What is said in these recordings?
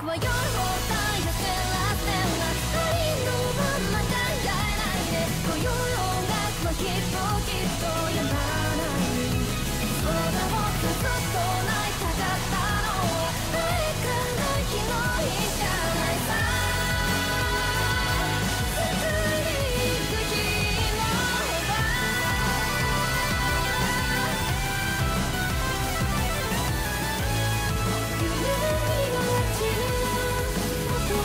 は夜を耐えてらせは愛のまま考えないでこよ音楽はきっとやまないそうだ僕ずっと泣いたかったのは愛から広いじゃないさ救いに行く日の場夢に落ちる音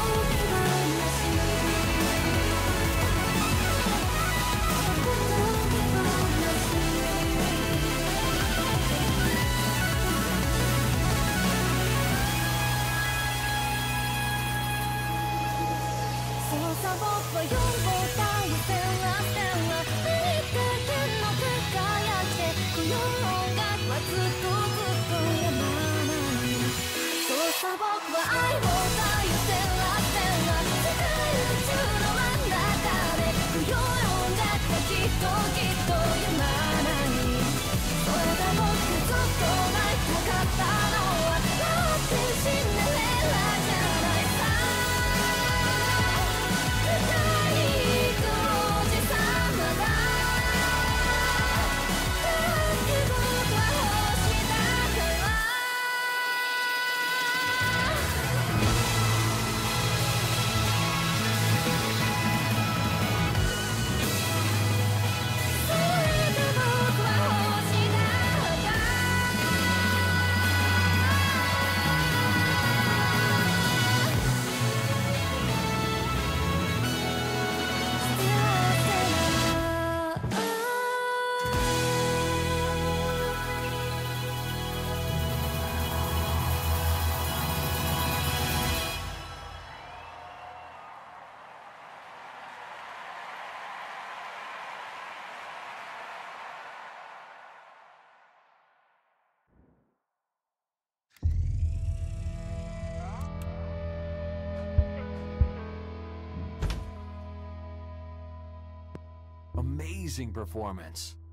そうさ僕は夜を耐えてらせは何か天の輝きでこの音楽はずっとやまないそうさ僕は愛を耐えてらせは世界宇宙の真ん中でこの音楽はきっとやまないそうだ僕ずっと泣いたかったのはだってシンデレラじゃないさ歌いに行くおじさまだだって僕は星だからそれで僕は星だから Amazing performance.